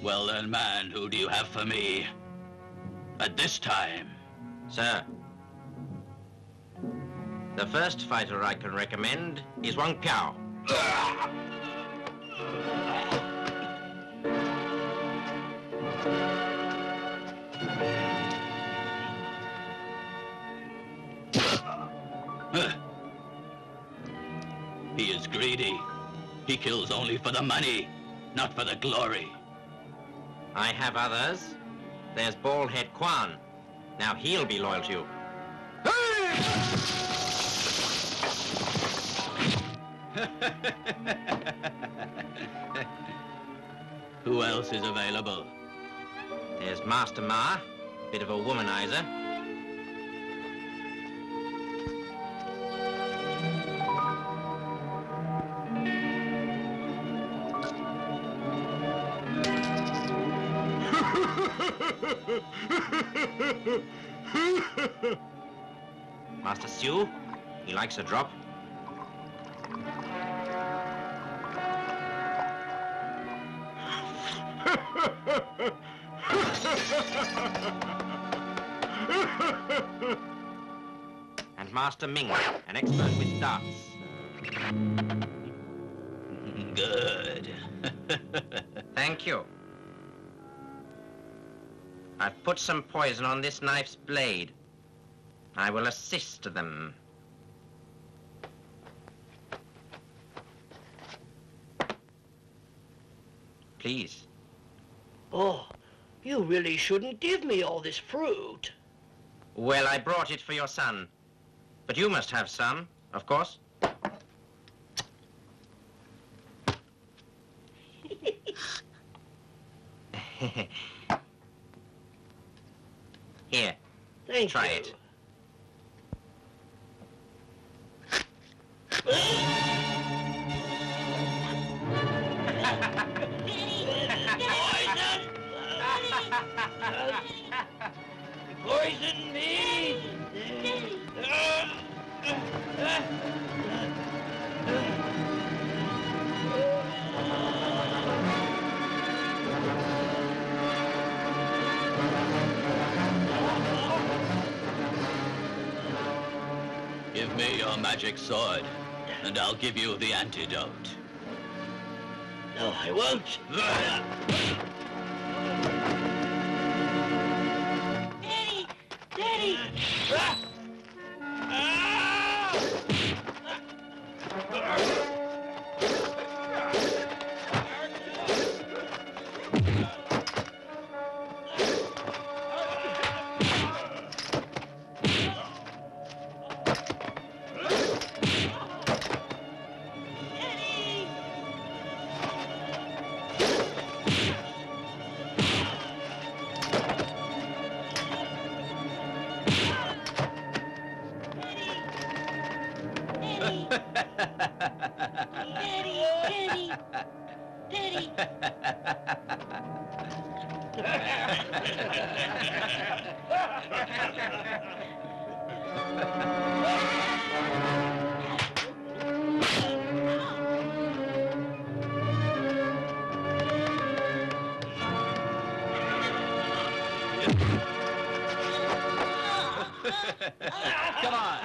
Well then, man, who do you have for me? At this time? Sir, the first fighter I can recommend is Wong Piao. He is greedy. He kills only for the money, not for the glory. I have others. There's Baldhead Quan. Now he'll be loyal to you. Who else is available? There's Master Ma, bit of a womanizer. Master Siu, he likes a drop. And Master Ming, an expert with darts. Good. Thank you. I've put some poison on this knife's blade. I will assist them. Please. Oh, you really shouldn't give me all this fruit. Well, I brought it for your son. But you must have some, of course. Here, try it. Poison me! Give me your magic sword, and I'll give you the antidote. No, I won't. Daddy! Daddy! Come on.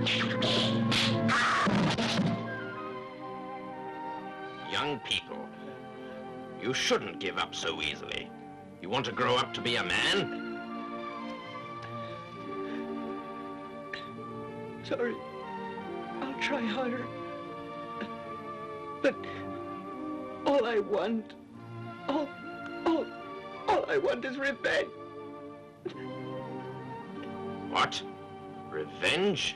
Young people, you shouldn't give up so easily. You want to grow up to be a man? Sorry. I'll try harder. But all I want is revenge. What? Revenge?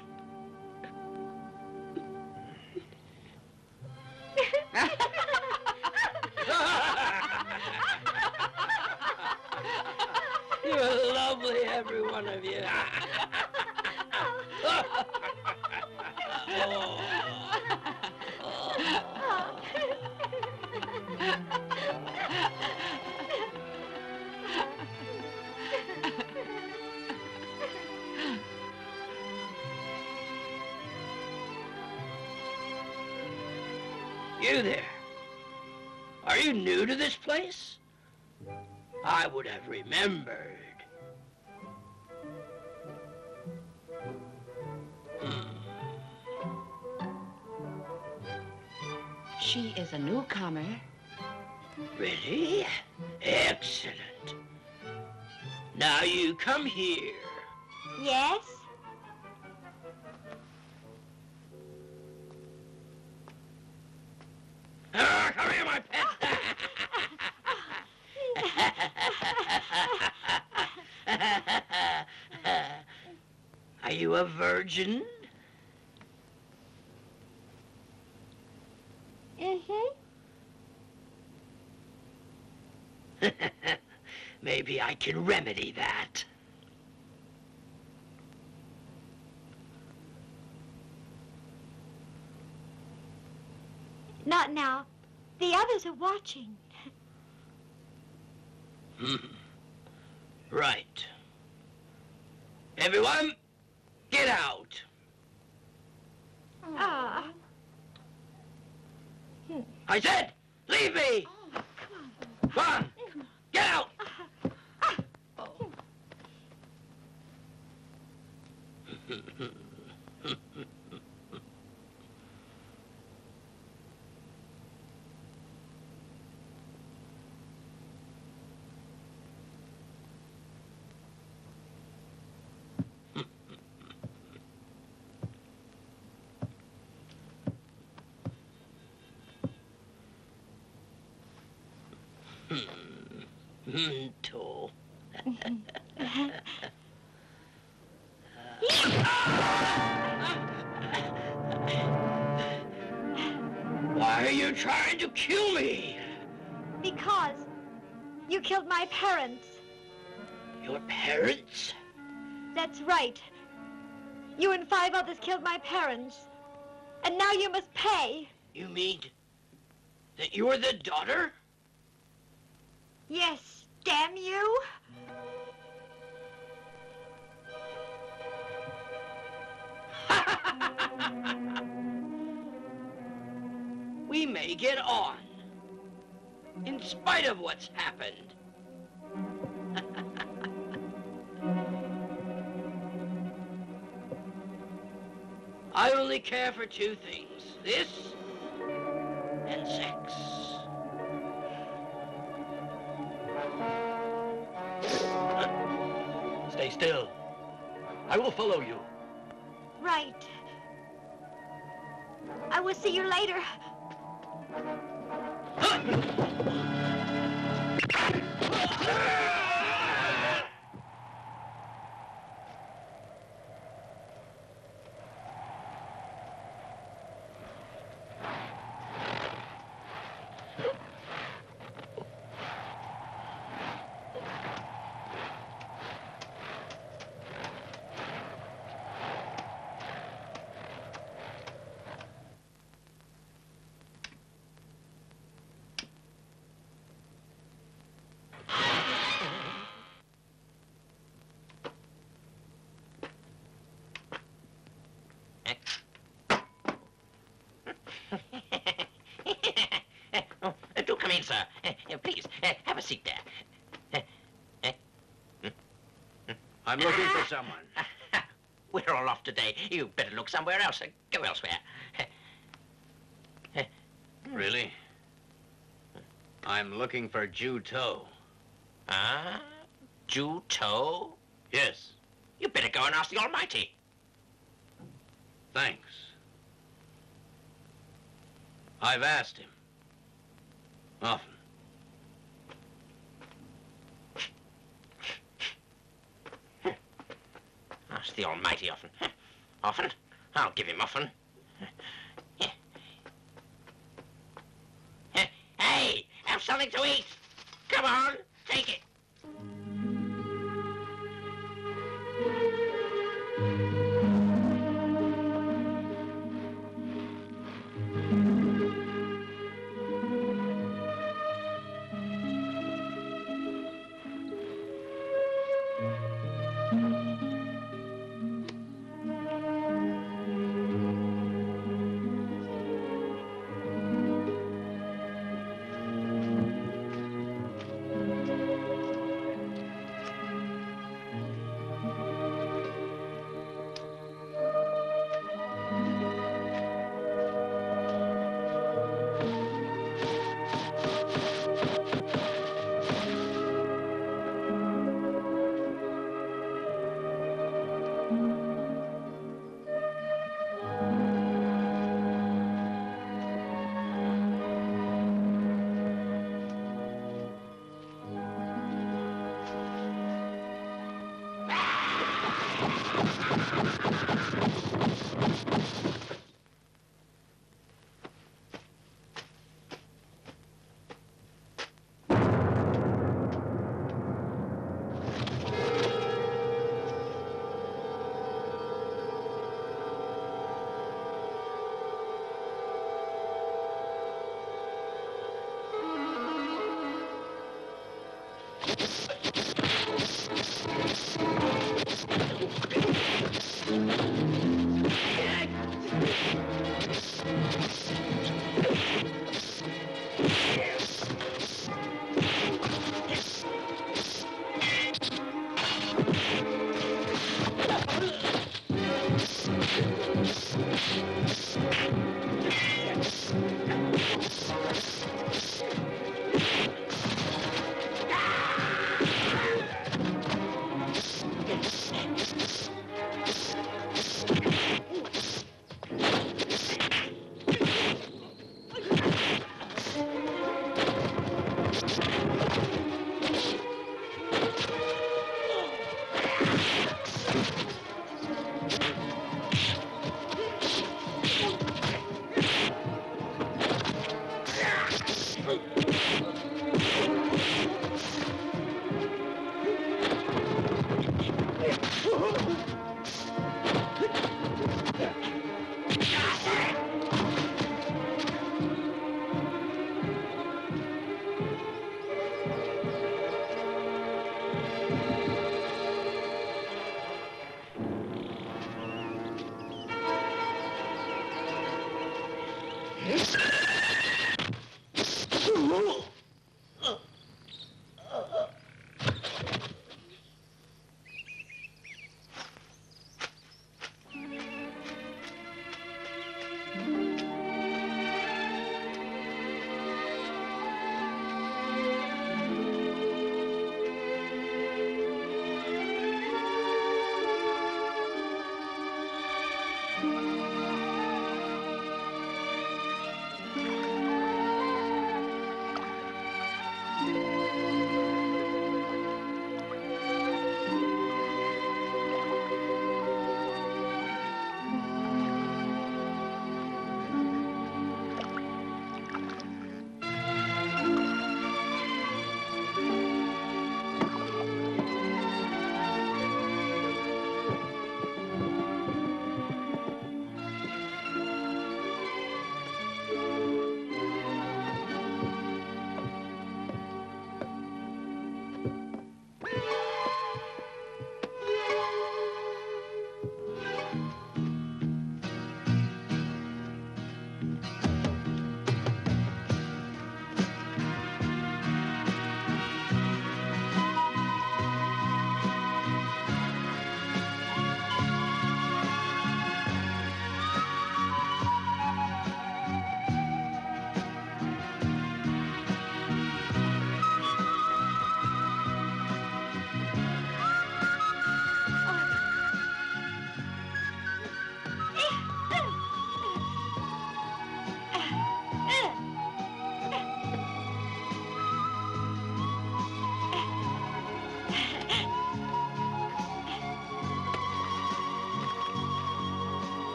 You're lovely, every one of you. You there. Are you new to this place? I would have remembered. She is a newcomer. Really? Excellent. Now you come here. Yes? Come here, my pet. Are you a virgin? Mm-hmm. Maybe I can remedy that. Not now. The others are watching. Right. Everyone, get out. Ah. I said, leave me. Come on, get out. Tall. Why are you trying to kill me? Because you killed my parents. Your parents? That's right. You and 5 others killed my parents. And now you must pay. You mean that you're the daughter? Yes, damn you. We may get on, in spite of what's happened. I only care for 2 things, this and sex. Stay still. I will follow you. Right. I will see you later. Do come in, sir. Please, have a seat there. I'm looking for someone. We're all off today. You better look somewhere else. Go elsewhere. Really? I'm looking for Ju To. Ah? Ju To? Yes, You better go and ask the Almighty. thanks. I've asked him. Often. Ask the Almighty often. Often? I'll give him often. Hey, have something to eat. Come on, take it.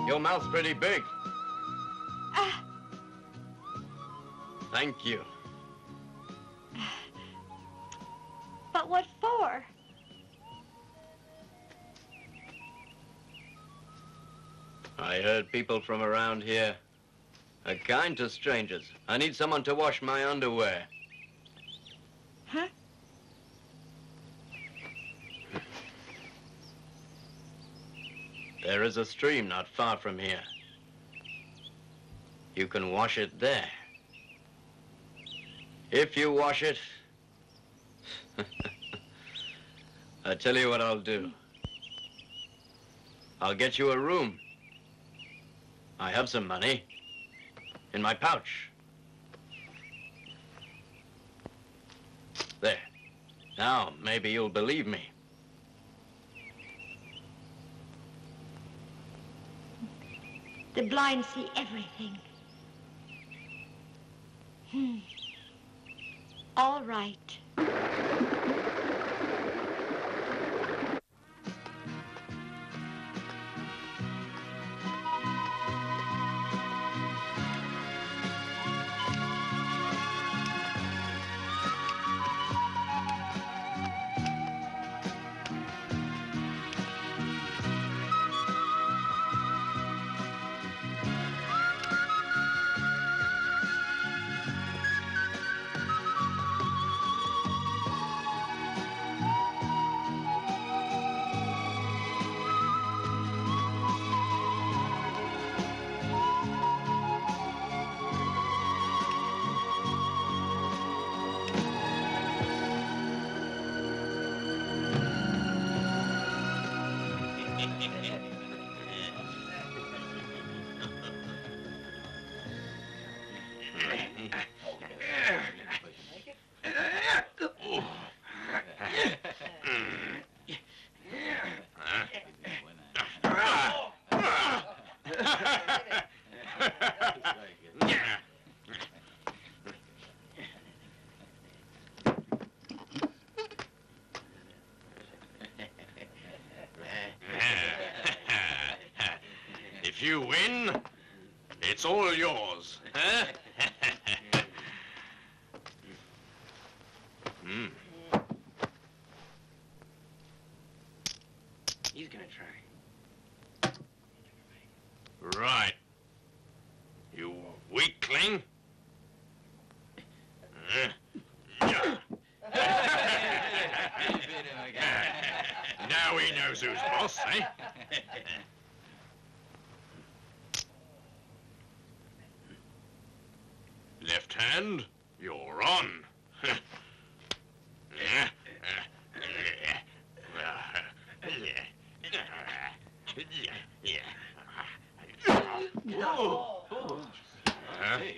Your mouth's pretty big. Thank you. But what for? I heard people from around here are kind to strangers. I need someone to wash my underwear. Huh? There is a stream not far from here. You can wash it there. If you wash it, I tell you what I'll do. I'll get you a room. I have some money in my pouch. There. Now, maybe you'll believe me. The blind see everything. All right. If you win, it's all yours. Huh? He's gonna try. Right. You weakling. Now he knows who's boss, eh? Left hand, you're on. Huh?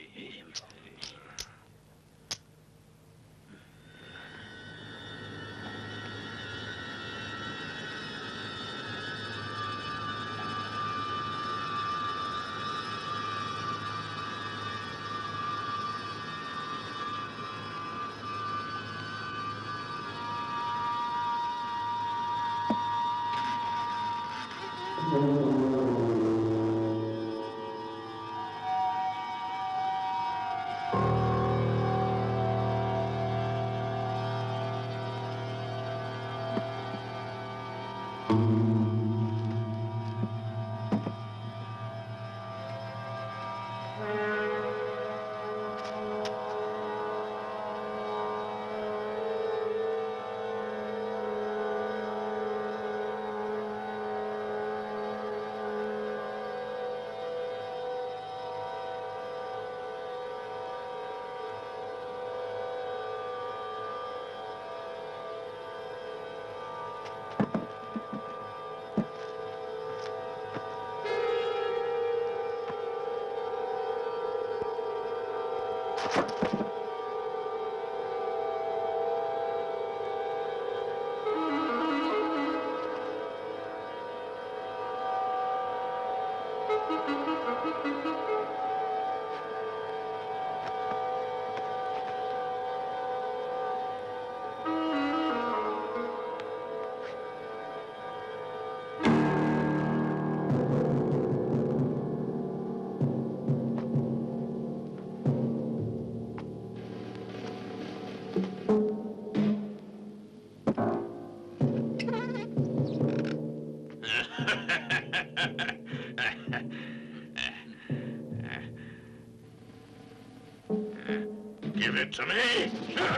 Give it to me.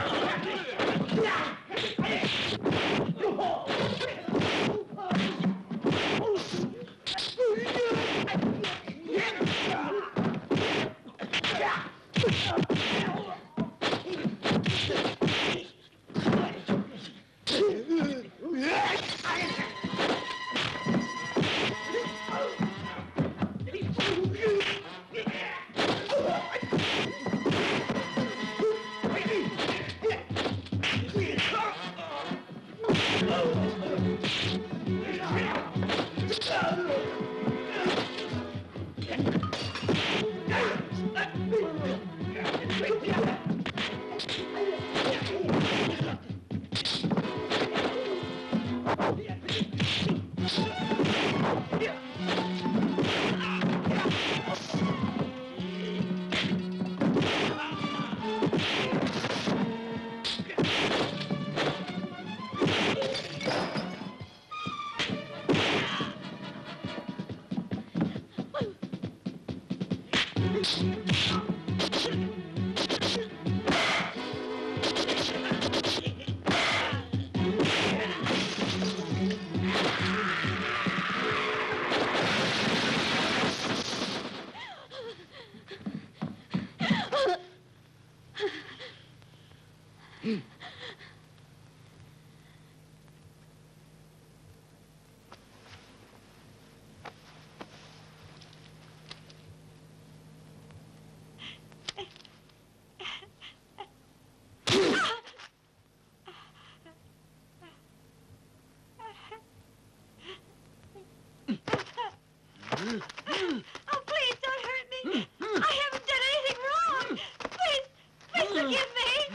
Oh, please don't hurt me. I haven't done anything wrong. Please forgive me.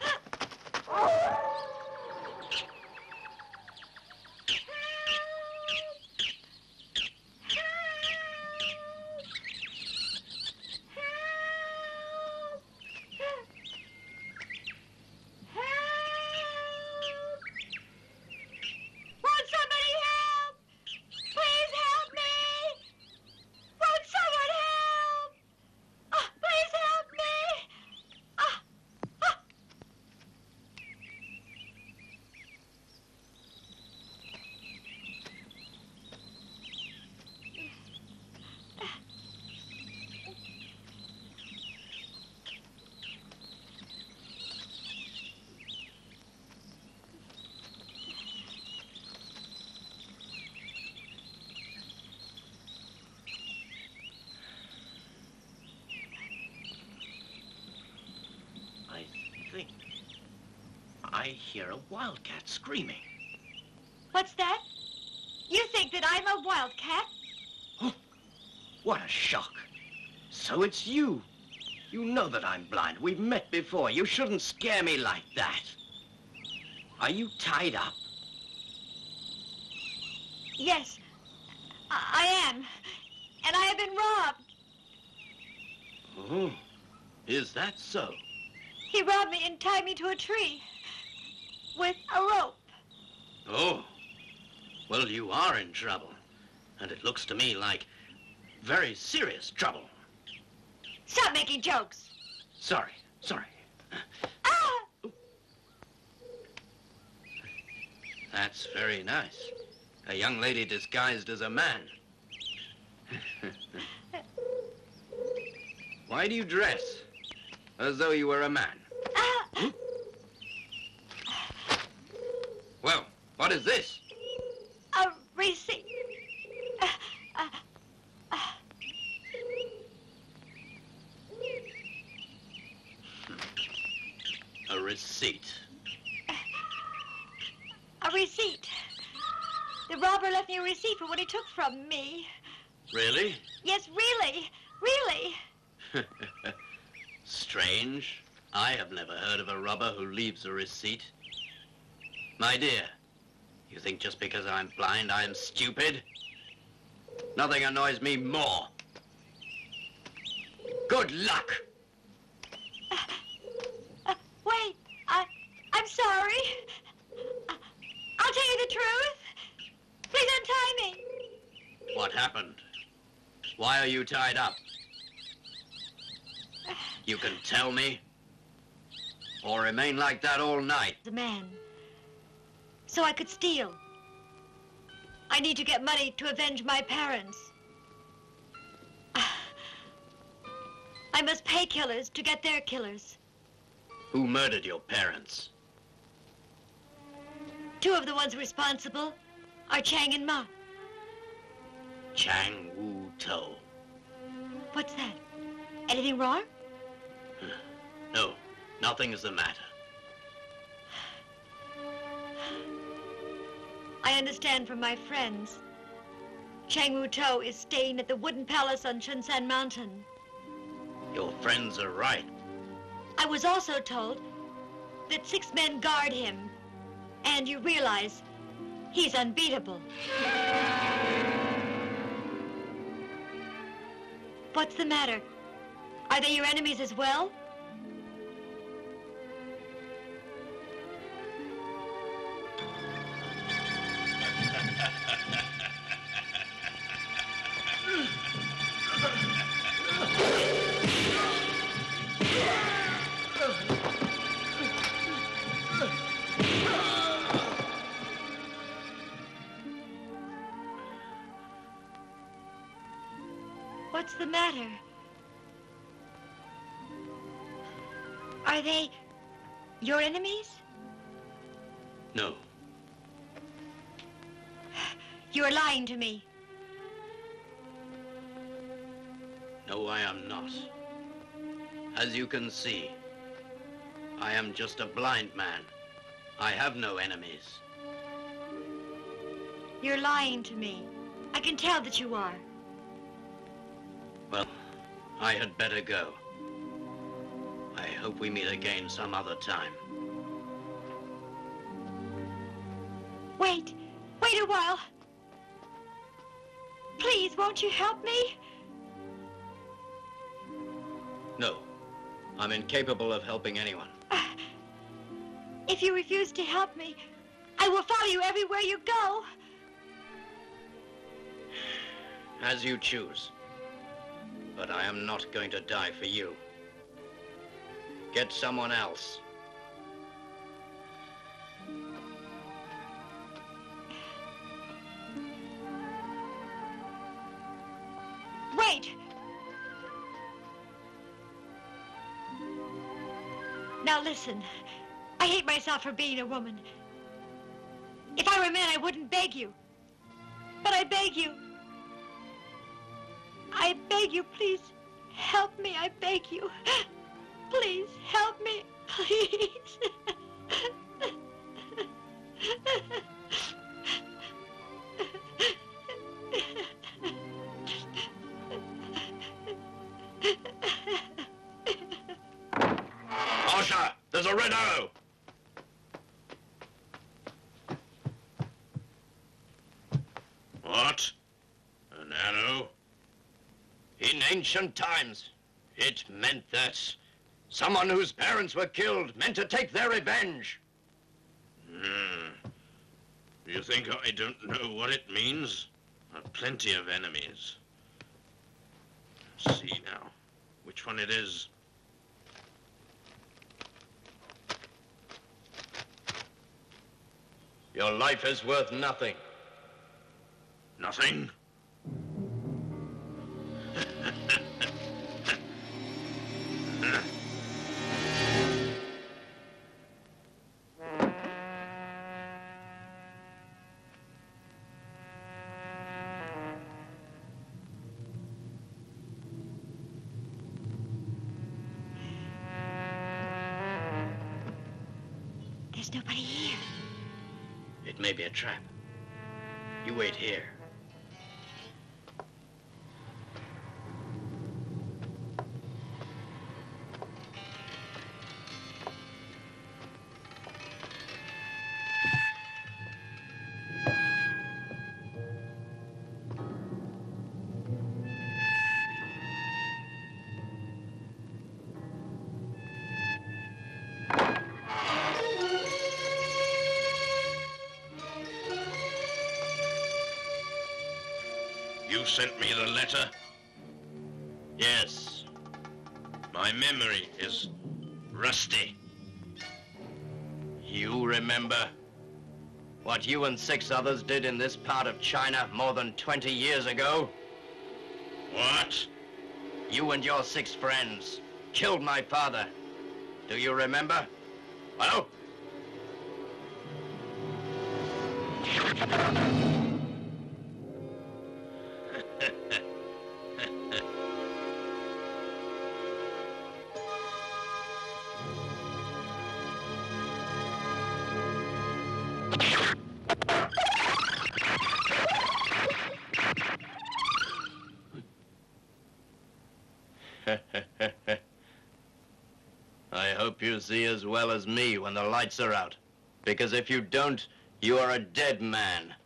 Won't somebody help? Please help me! Won't someone help? Oh, please help me! Ah, ah. I think I hear a wildcat screaming. What's that? You think that I'm a wildcat? What a shock. So it's you. You know that I'm blind. We've met before. You shouldn't scare me like that. Are you tied up? Yes, I am. And I have been robbed. Oh, is that so? He robbed me and tied me to a tree with a rope. Oh, well, you are in trouble. And it looks to me like very serious trouble. Stop making jokes. Sorry. Ah! That's very nice. A young lady disguised as a man. Why do you dress as though you were a man? Ah! Well, what is this? A receipt. A receipt. A receipt. The robber left me a receipt for what he took from me. Really? Yes, really. Really. Strange. I have never heard of a robber who leaves a receipt. My dear, you think just because I'm blind I'm stupid? Nothing annoys me more. Good luck! Wait, I'm sorry. I'll tell you the truth. Please untie me. What happened? Why are you tied up? You can tell me? Or remain like that all night? The man. So I could steal. I need to get money to avenge my parents. I must pay killers to get their killers. Who murdered your parents? Two of the ones responsible are Chang and Ma. Chang Wu-To. What's that? Anything wrong? No, nothing is the matter. I understand from my friends. Chang Wu-To is staying at the wooden palace on Chunsan Mountain. Your friends are right. I was also told that 6 men guard him, and you realize he's unbeatable. What's the matter? Are they your enemies as well? What's the matter? Are they your enemies? No. You are lying to me. No, I am not. As you can see, I am just a blind man. I have no enemies. You're lying to me. I can tell that you are. Well, I had better go. I hope we meet again some other time. Wait a while. Please, won't you help me? No, I'm incapable of helping anyone. If you refuse to help me, I will follow you everywhere you go. As you choose. But I am not going to die for you. Get someone else. Wait! Now listen, I hate myself for being a woman. If I were a man, I wouldn't beg you. But I beg you. I beg you, please help me, I beg you. Please help me, please. Asha, there's a red arrow. What? An arrow? In ancient times, it meant that someone whose parents were killed meant to take their revenge. Do you think I don't know what it means? I've plenty of enemies. Let's see now, which one it is. Your life is worth nothing. Nothing? There's nobody here. It may be a trap. You wait here. You sent me the letter? Yes. My memory is rusty. You remember what you and 6 others did in this part of China more than 20 years ago? What? You and your 6 friends killed my father. Do you remember? Well? I hope you see as well as me when the lights are out. Because if you don't, you are a dead man.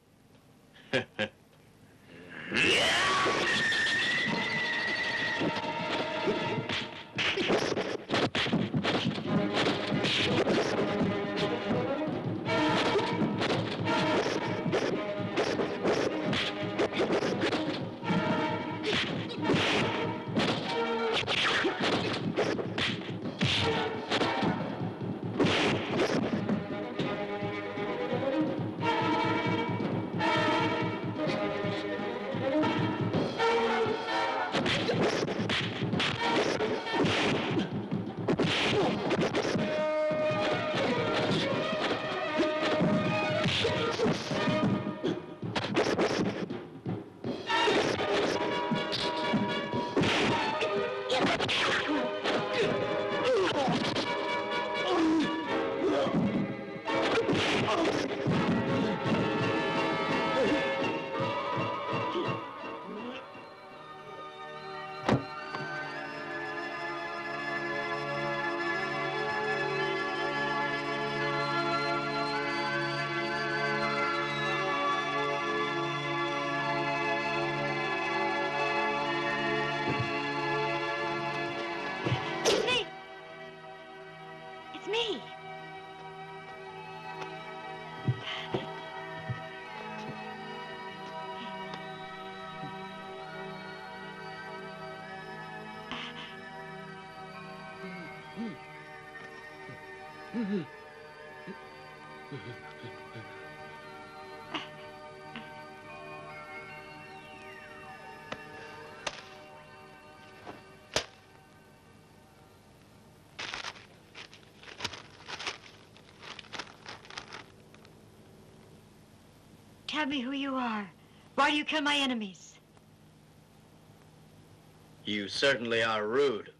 Tell me who you are. Why do you kill my enemies? You certainly are rude.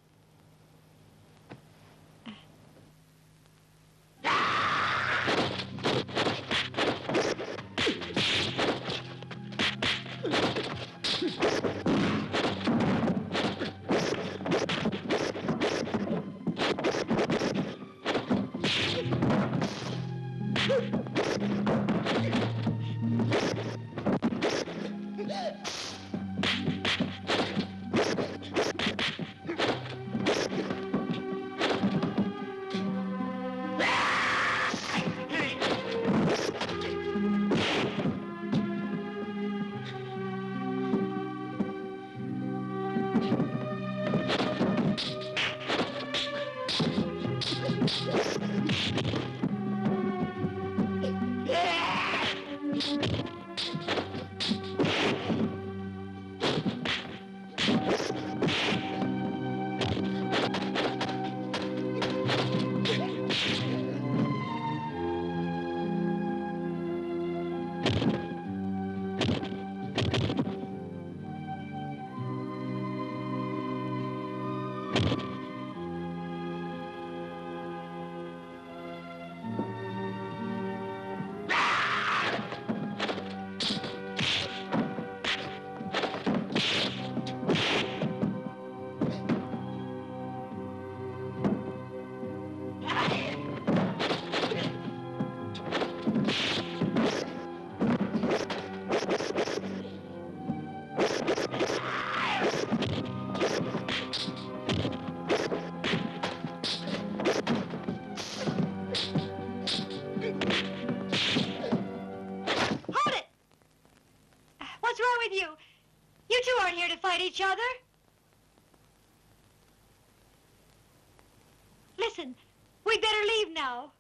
You two aren't here to fight each other. Listen, we'd better leave now.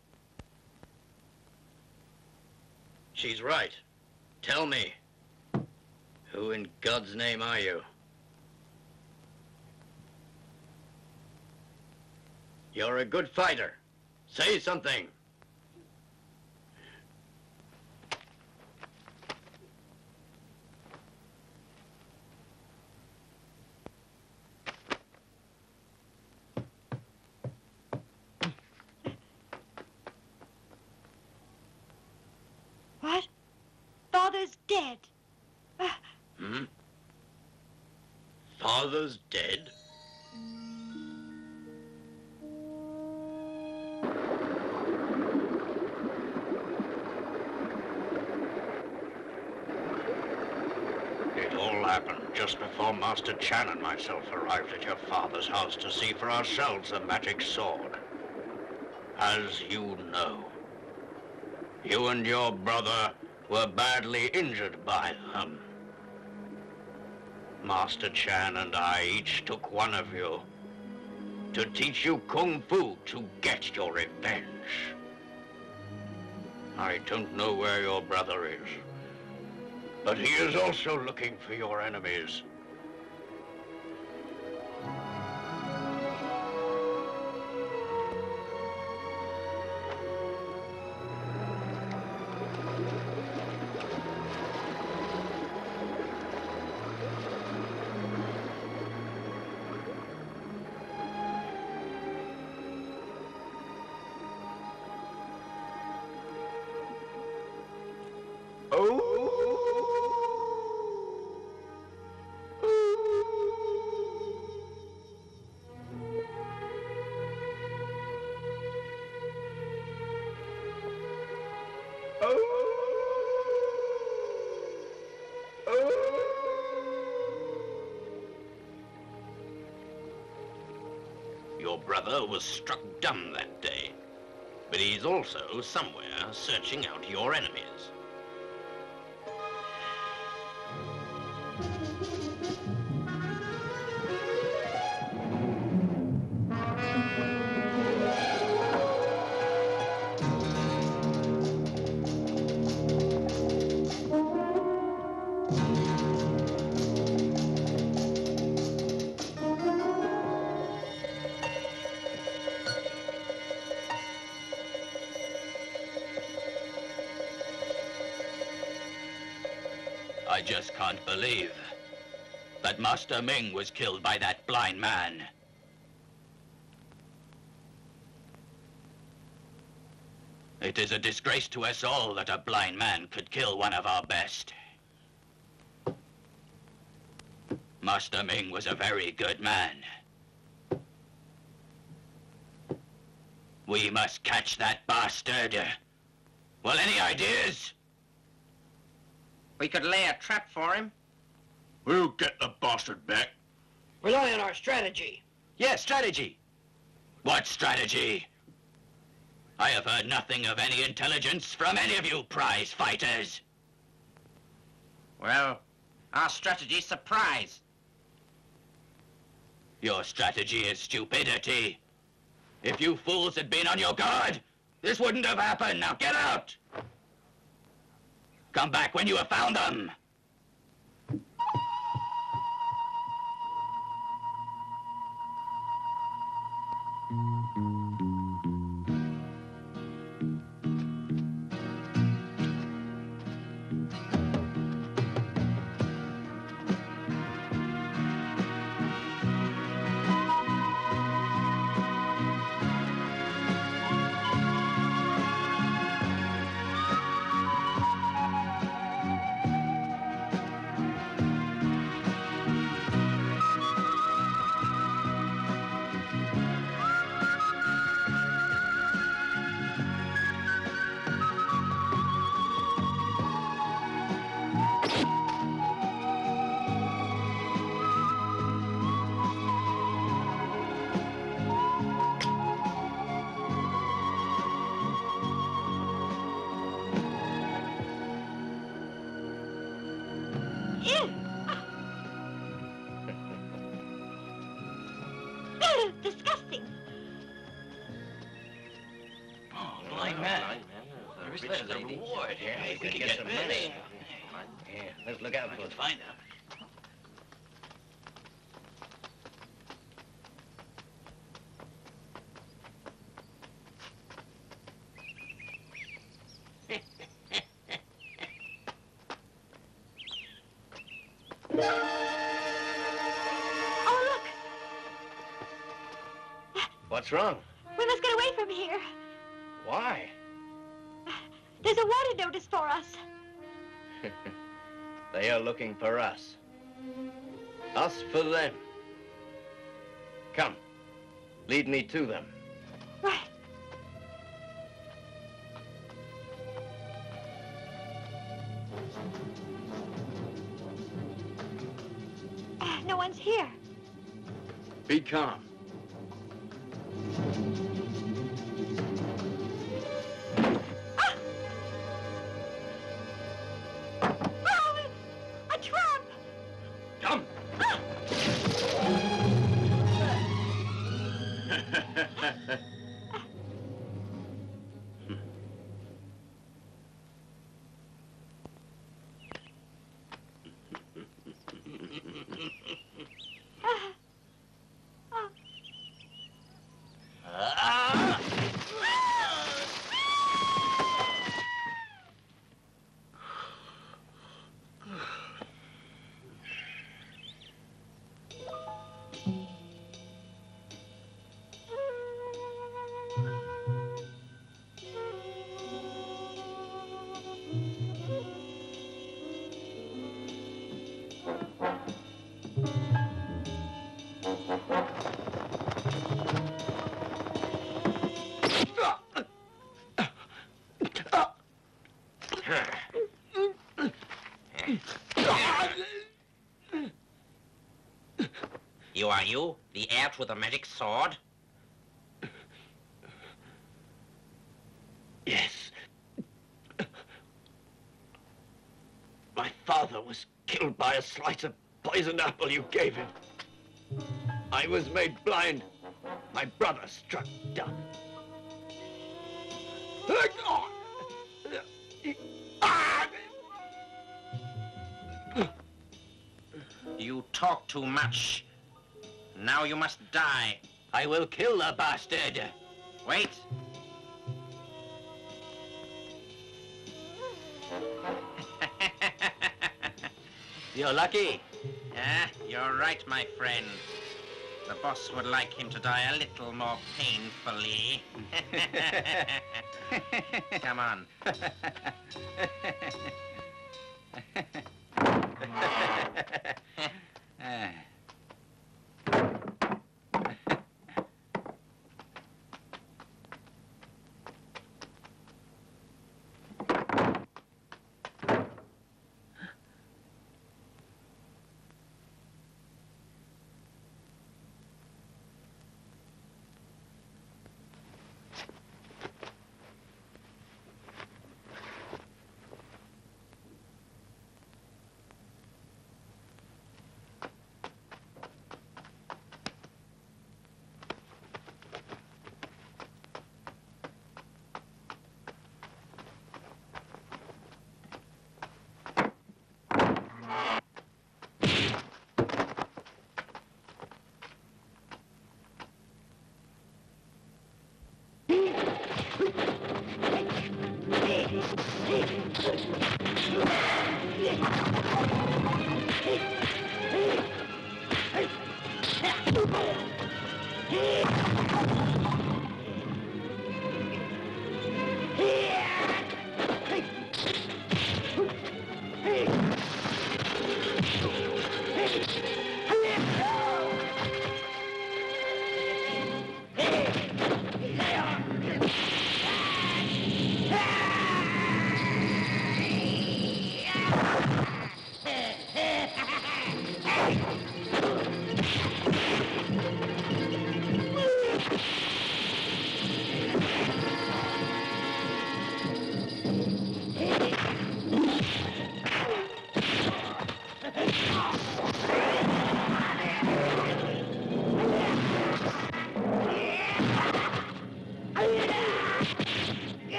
She's right. Tell me, who in God's name are you? You're a good fighter. Say something. What? Father's dead. Hmm? Father's dead? It all happened just before Master Chan and myself arrived at your father's house to see for ourselves the magic sword. As you know, you and your brother were badly injured by them. Master Chan and I each took one of you to teach you Kung Fu to get your revenge. I don't know where your brother is, but he is also looking for your enemies. Your brother was struck dumb that day, but he's also somewhere searching out your enemies. I just can't believe that Master Ming was killed by that blind man. It is a disgrace to us all that a blind man could kill one of our best. Master Ming was a very good man. We must catch that bastard. Well, any ideas? We could lay a trap for him. We'll get the bastard back. Rely on our strategy. Yes, strategy. What strategy? I have heard nothing of any intelligence from any of you prize fighters. Well, our strategy's surprise. Your strategy is stupidity. If you fools had been on your guard, this wouldn't have happened. Now get out! Come back when you have found them. if we can get some this. money. Yeah, let's look out for it. Find out. Oh, look! What's wrong? We must get away from here. Why? There's a wanted notice for us. They are looking for us. Us for them. Come, lead me to them. Right. No one's here. Be calm. Oh, a trap! Come. You are you? The apt with the magic sword? Yes. My father was killed by a slice of poisoned apple you gave him. I was made blind. My brother struck dumb. You talk too much. Now you must die. I will kill the bastard. Wait. You're lucky. You're right, my friend. The boss would like him to die a little more painfully. Come on.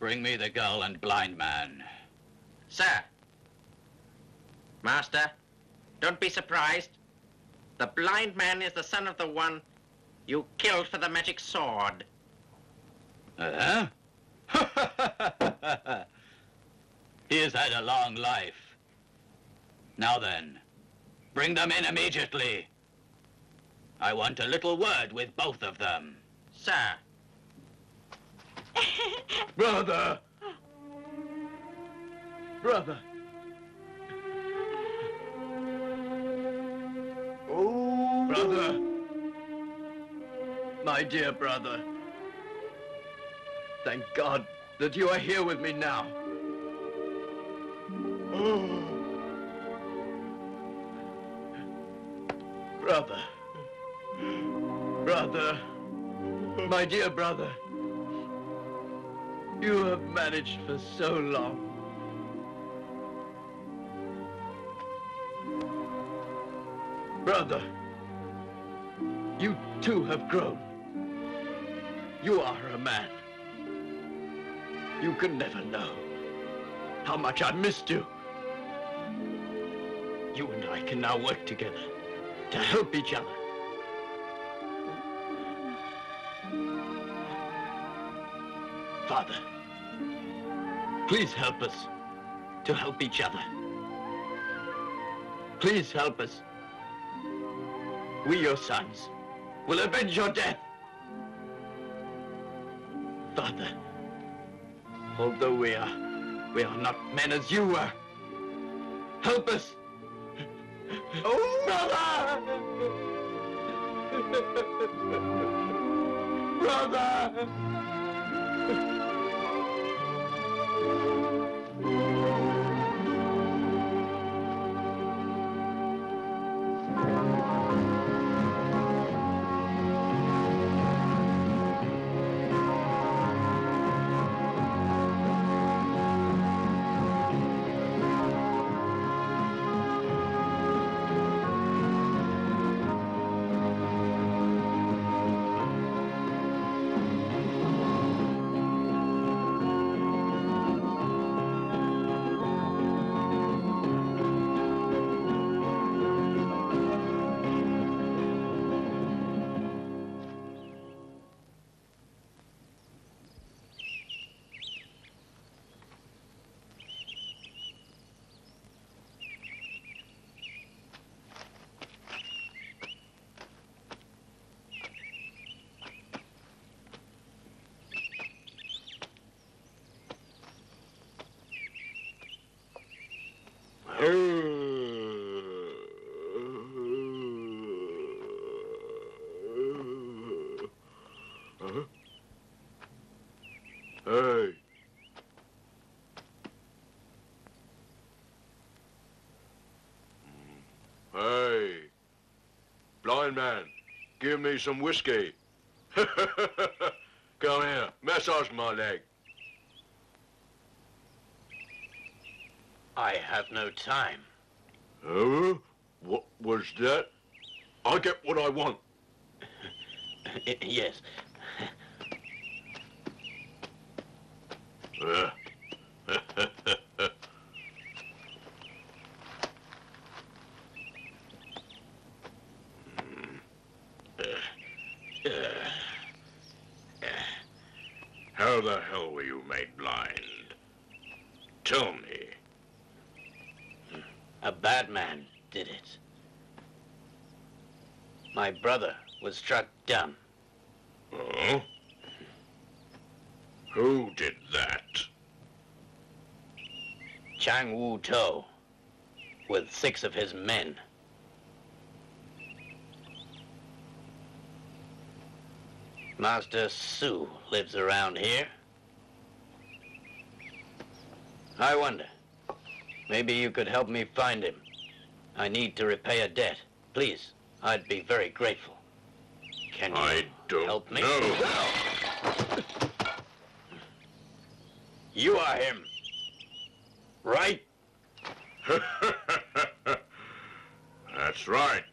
Bring me the girl and blind man. Sir. Master, don't be surprised. The blind man is the son of the one you killed for the magic sword. Uh-huh. He has had a long life. Now then, bring them in immediately. I want a little word with both of them. Sir. Brother! Brother! Oh, brother! My dear brother. Thank God that you are here with me now. Oh. Brother. Brother. My dear brother. You have managed for so long. Brother, you too have grown. You are a man. You can never know how much I missed you. You and I can now work together to help each other. Father, please help us to help each other. Please help us. We, your sons, will avenge your death. Father, although we are not men as you were, help us. Oh, brother! Brother! Hey. Hey. Blind man, give me some whiskey. Come here, massage my leg. I have no time. What was that? I get what I want. Yes. How the hell were you made blind? Tell me. A bad man did it. My brother was struck dumb. Oh? Who did that? Chang Wu-To, with 6 of his men. Master Su lives around here. I wonder, maybe you could help me find him. I need to repay a debt. Please, I'd be very grateful. Can you I don't help me? know. You are him, right? That's right.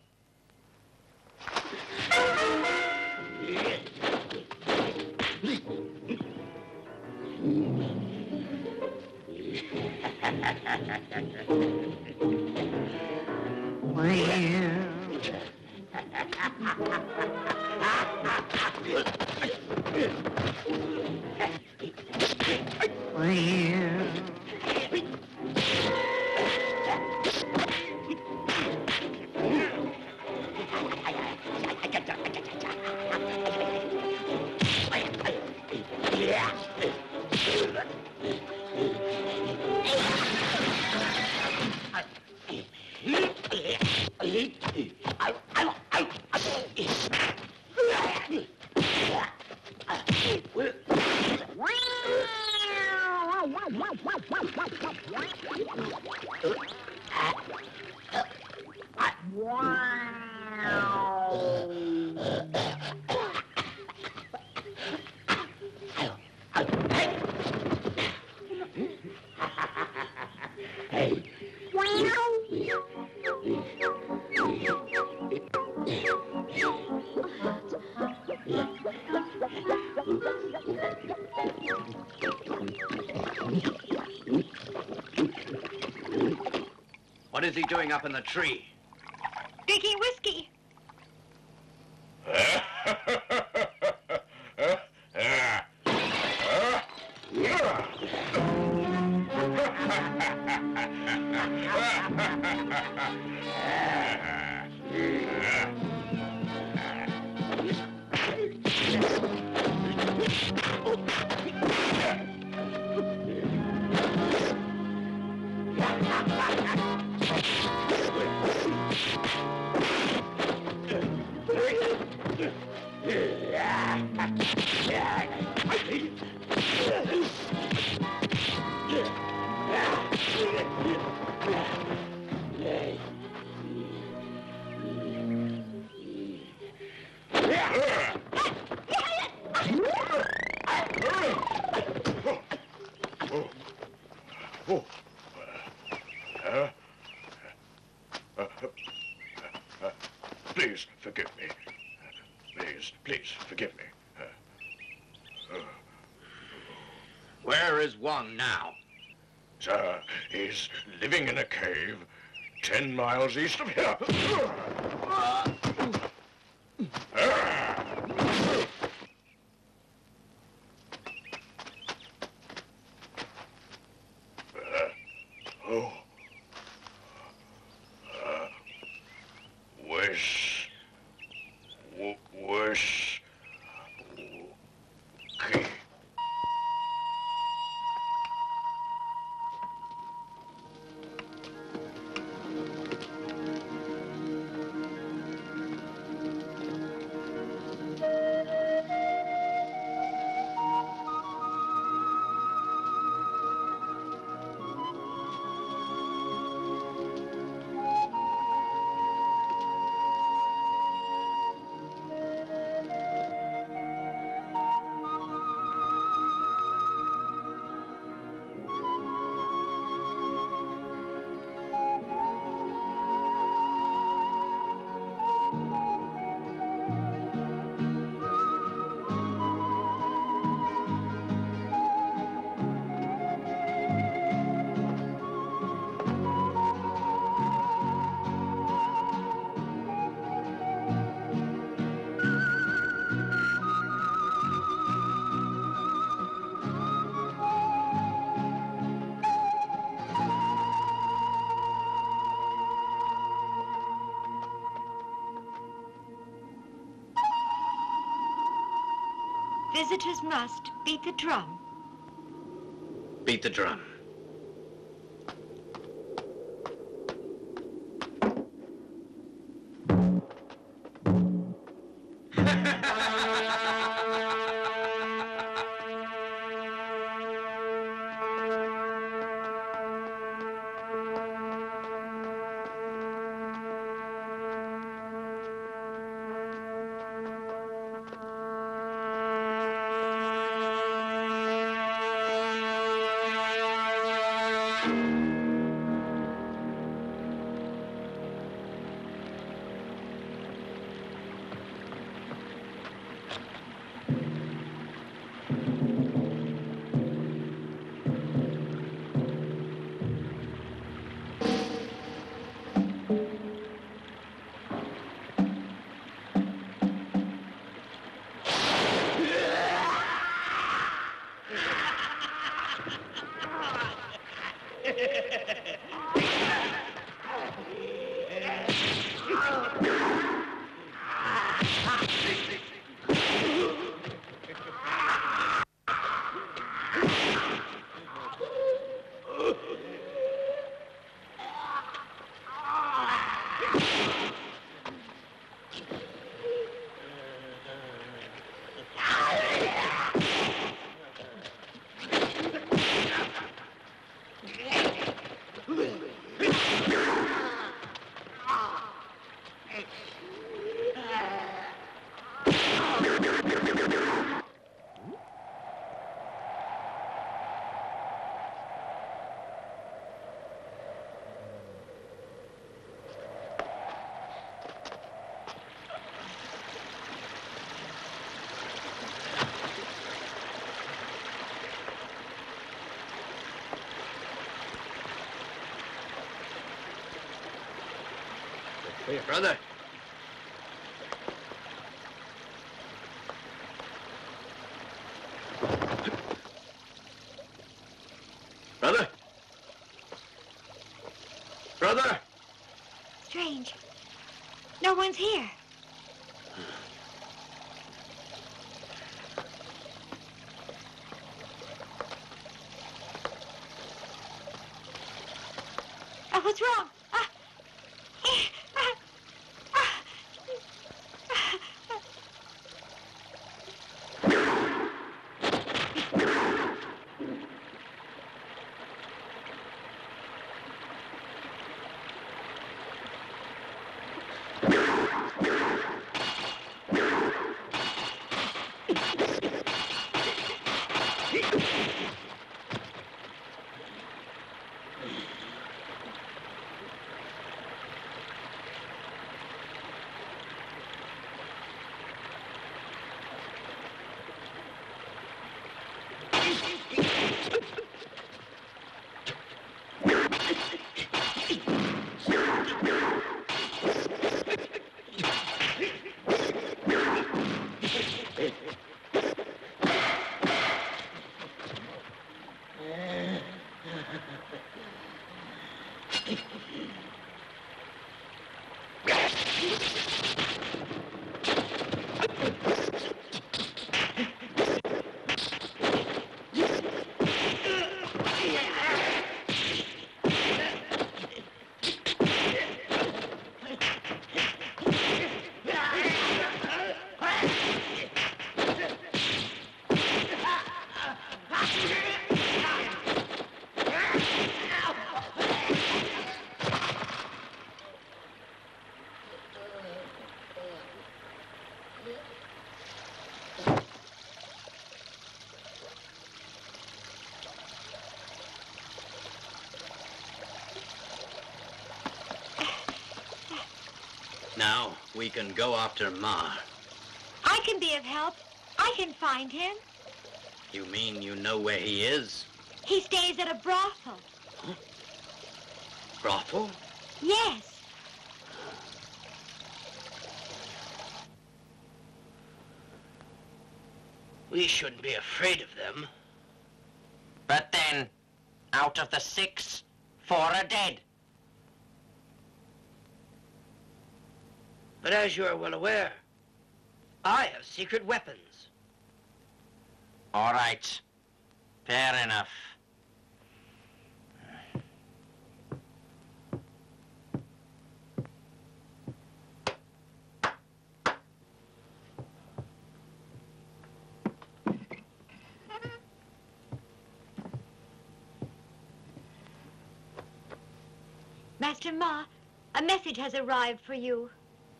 What is he doing up in the tree? Drinking whiskey. Please forgive me. Please forgive me. Where is Wong now? Sir, he's living in a cave 10 miles east of here. Visitors must beat the drum. Beat the drum. Hey, brother. Brother? Brother? Strange. No one's here. What's wrong? Now, we can go after Ma. I can be of help. I can find him. You mean you know where he is? He stays at a brothel. Huh? Brothel? Yes. We shouldn't be afraid of them. But then, out of the 6, 4 are dead. But as you are well aware, I have secret weapons. All right. Fair enough. Master Ma, a message has arrived for you.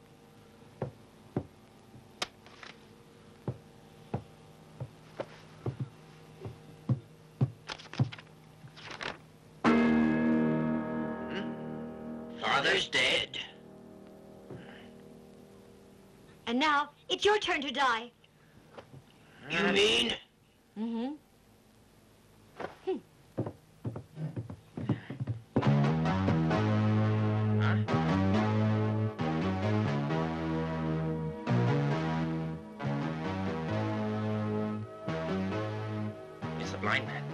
Father's dead. And now, it's your turn to die. You mean? Mm-hmm. It's the blind man.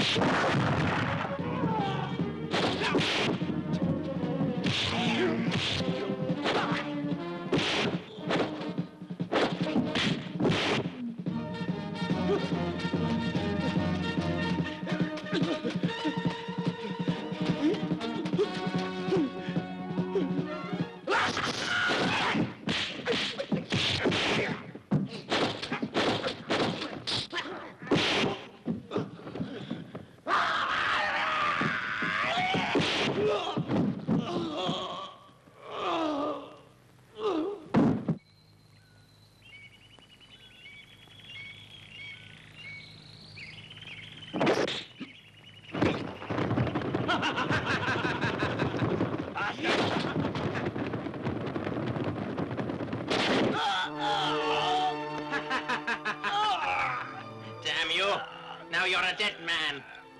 Damn you! Now you're a dead man.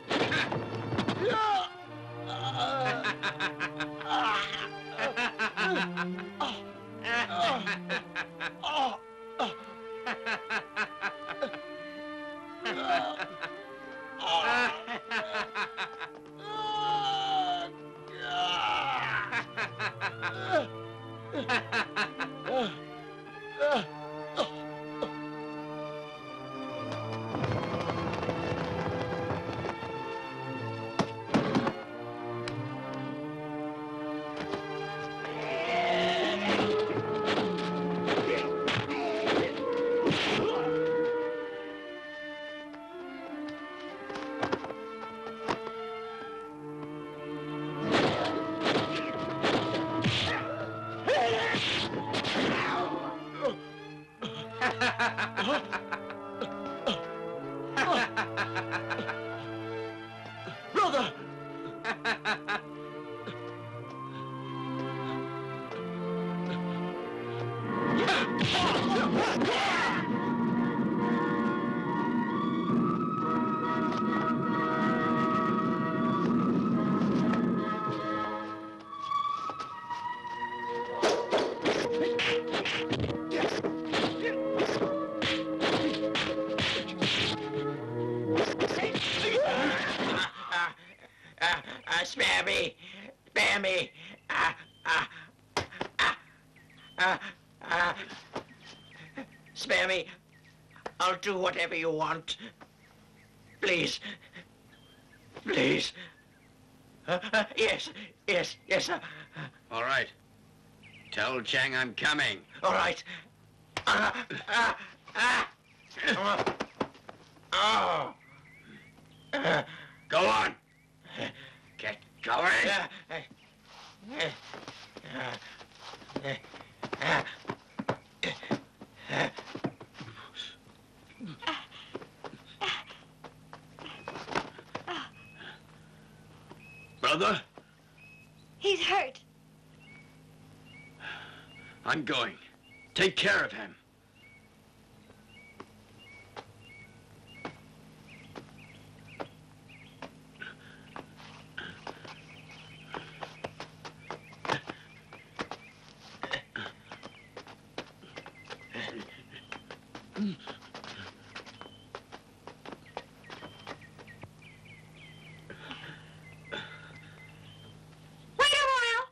Brother! Spare me! Spare me! Spare me! I'll do whatever you want. Please. Please. Yes, sir. All right. Tell Chang I'm coming. All right. Go on. Get going. Brother, He's hurt. I'm going. Take care of him. Wait a while.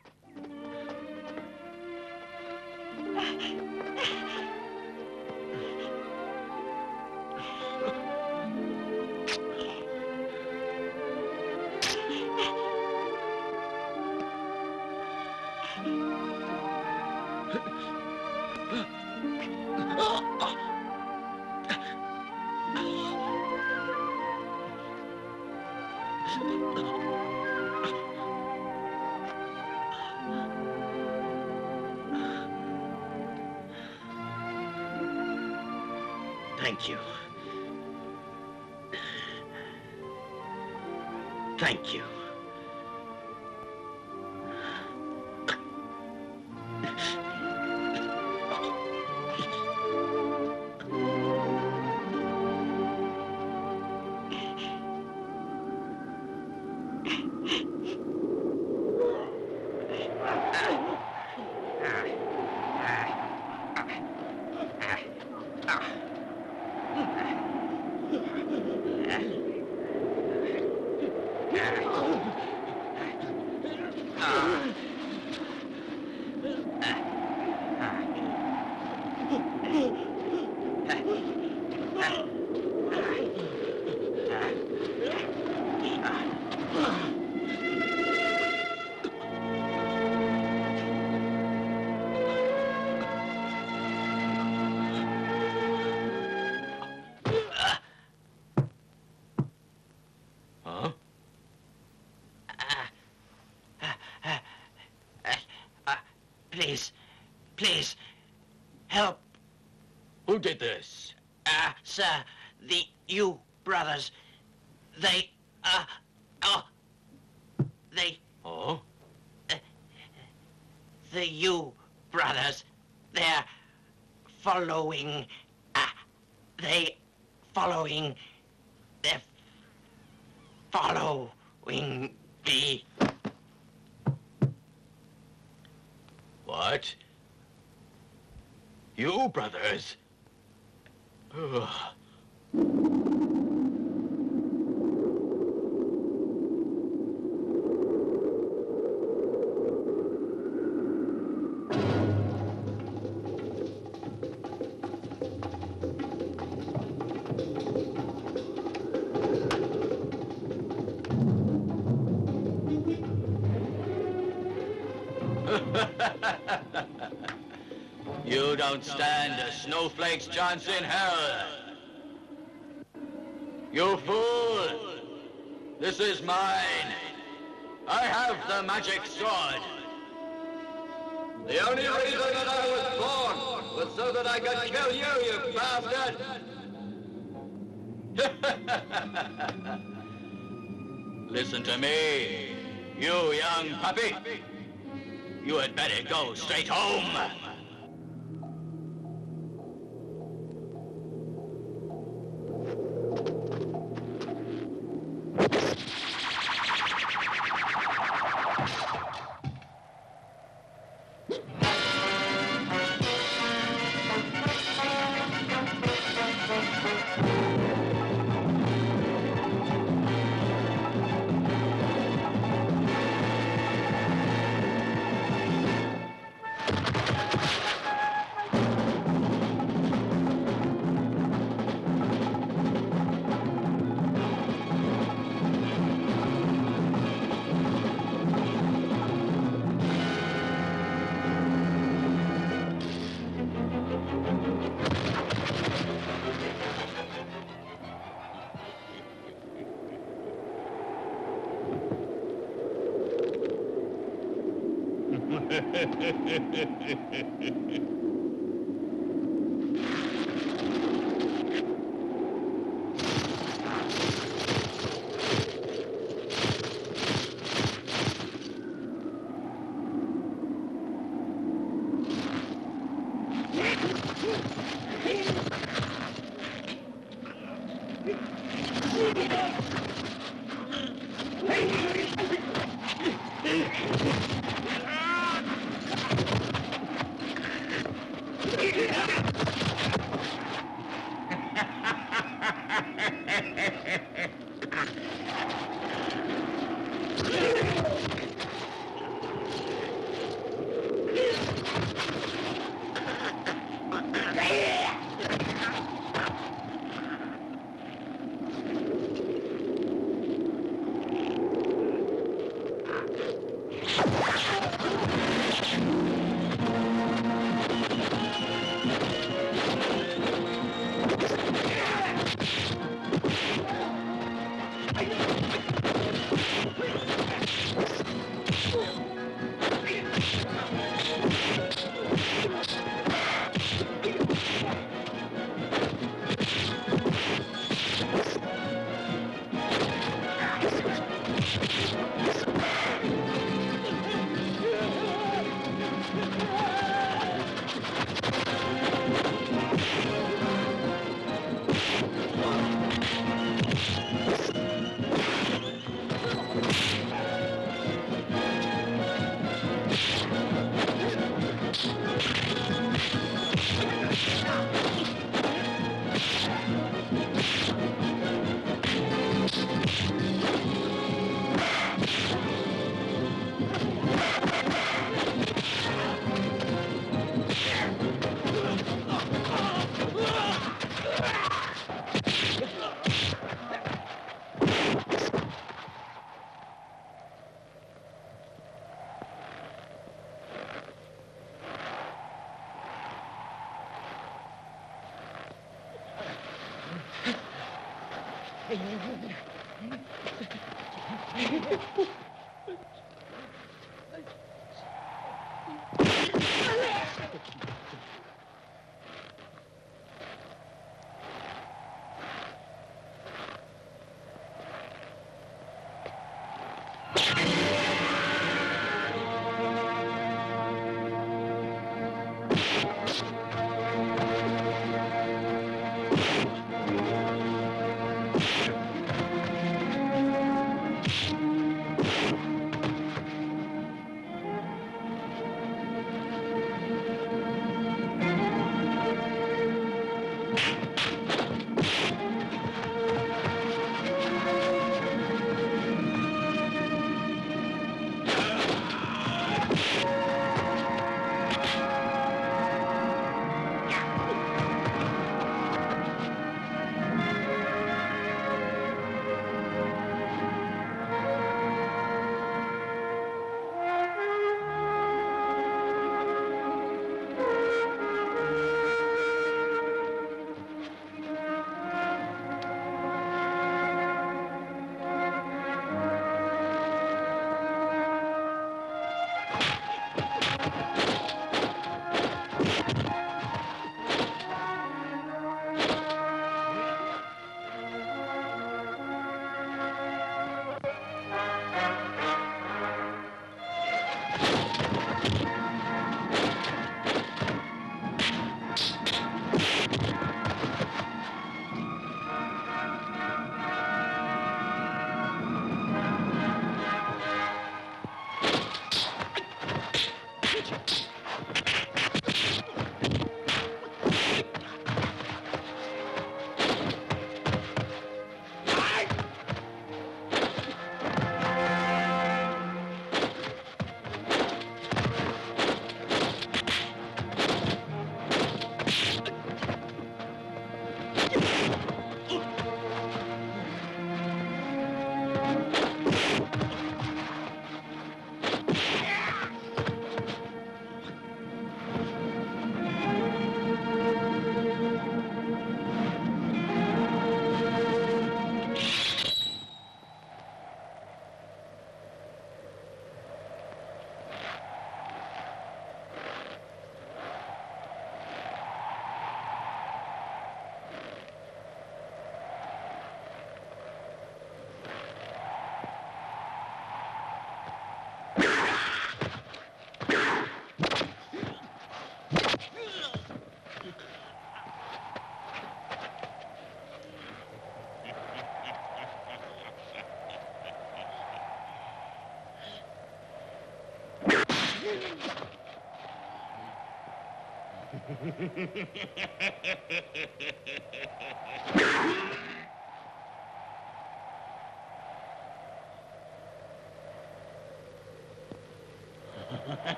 Thank you. Thank you. Please, help. Who did this? Sir, the Yu brothers. They, they... Oh? The Yu brothers. They're following... They're following me. What? You brothers? Ugh. You don't stand a snowflake's chance in hell. You fool! This is mine. I have the magic sword. The only reason that I was born was so that I could kill you, you bastard! Listen to me, you young puppy. You had better go straight home.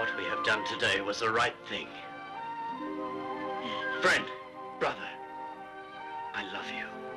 What we have done today was the right thing. Friend, brother, I love you.